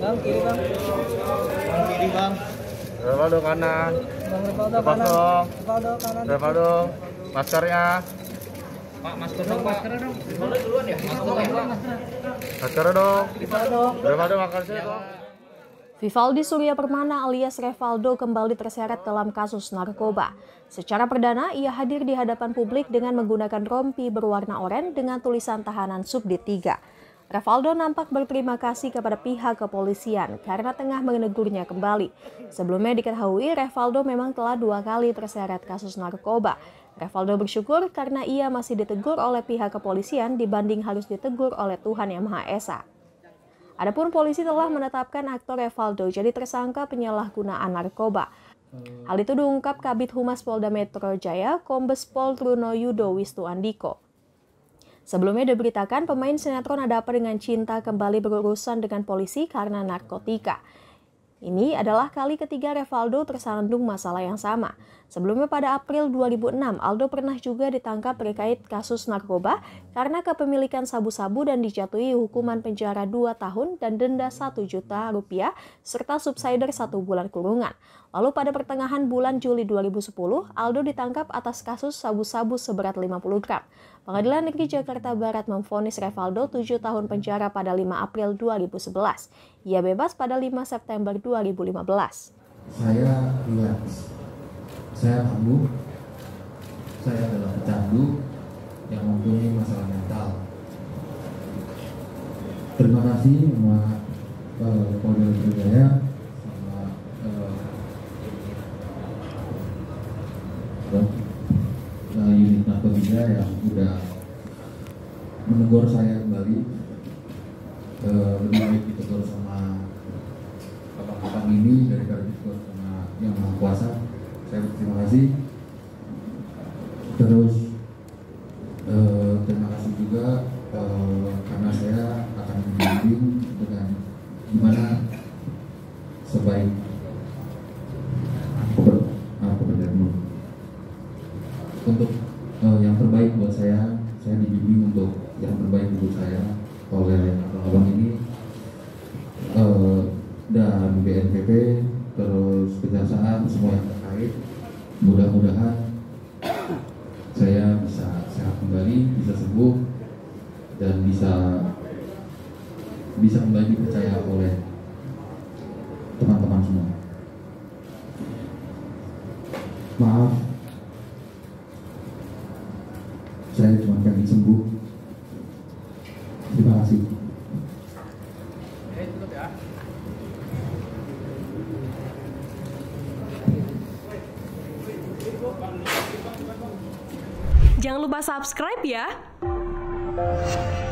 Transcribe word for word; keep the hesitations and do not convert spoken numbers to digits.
Bang, kiri bang. Bang, kiri bang. Revaldo kanan. Bang Revaldo Lepas kanan. dong. Revaldo kanan. Revaldo, maskernya. Pak, masker dong, Pak. Revaldo duluan ya? Masker dong, Pak. Maskernya dong. Revaldo. Revaldo makasih dong. Vivaldi Surya Permana alias Revaldo kembali terseret dalam kasus narkoba. Secara perdana, ia hadir di hadapan publik dengan menggunakan rompi berwarna oranye dengan tulisan tahanan Subdit tiga. Revaldo nampak berterima kasih kepada pihak kepolisian karena tengah menegurnya kembali. Sebelumnya diketahui Revaldo memang telah dua kali terseret kasus narkoba. Revaldo bersyukur karena ia masih ditegur oleh pihak kepolisian dibanding harus ditegur oleh Tuhan Yang Maha Esa. Adapun polisi telah menetapkan aktor Revaldo jadi tersangka penyalahgunaan narkoba. Hal itu diungkap Kabid Humas Polda Metro Jaya, Kombes Pol Truno Yudo Wisnu Andiko. Sebelumnya diberitakan pemain sinetron Ada Apa Dengan Cinta kembali berurusan dengan polisi karena narkotika. Ini adalah kali ketiga Revaldo tersandung masalah yang sama. Sebelumnya pada April dua ribu enam, Aldo pernah juga ditangkap terkait kasus narkoba karena kepemilikan sabu-sabu dan dijatuhi hukuman penjara dua tahun dan denda satu juta rupiah serta subsidiar satu bulan kurungan. Lalu pada pertengahan bulan Juli dua ribu sepuluh, Aldo ditangkap atas kasus sabu-sabu seberat lima puluh gram. Pengadilan Negeri Jakarta Barat memvonis Revaldo tujuh tahun penjara pada lima April dua ribu sebelas. Ia bebas pada lima September dua ribu lima belas. Saya lihat, saya kambuh, saya adalah pecandu yang mempunyai masalah mental. Terima kasih sama uh, Polda Metro Jaya, sama uh, uh, unit narkotika yang sudah menegur saya kembali. Uh, lebih baik ditegur sama abang-abang ini daripada ditegur sama Yang Maha Kuasa. Saya berterima kasih. Terus uh, terima kasih juga uh, karena saya akan membimbing dengan gimana sebaik aku ber, aku berjaya untuk uh, yang terbaik buat saya. Saya dibimbing untuk yang terbaik untuk saya oleh abang-abang ini uh, dan B N P B, terus kejaksaan, semua yang terkait. Mudah-mudahan saya bisa sehat kembali, bisa sembuh, dan bisa bisa kembali dipercaya oleh teman-teman semua. Maaf, saya cuma pengen sembuh. Terima kasih. Jangan lupa subscribe ya.